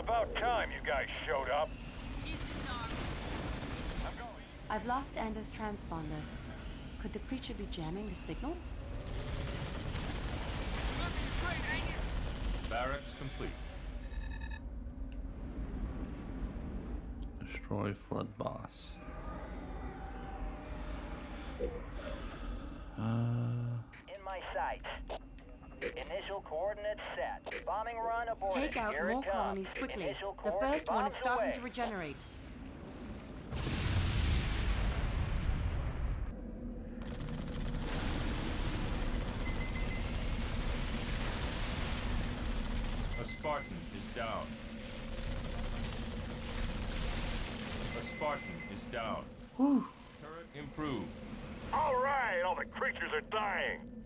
About time you guys showed up. He's disarmed. I'm going. I've lost Anders' transponder. Could the creature be jamming the signal? Barracks complete. Destroy flood boss. In my sights. Initial coordinates set. Bombing run aborted. Take out Here more it comes. colonies quickly. Initial The first one is coordinates starting away. to regenerate. A Spartan is down. A Spartan is down. Turret improved. All right, all the creatures are dying.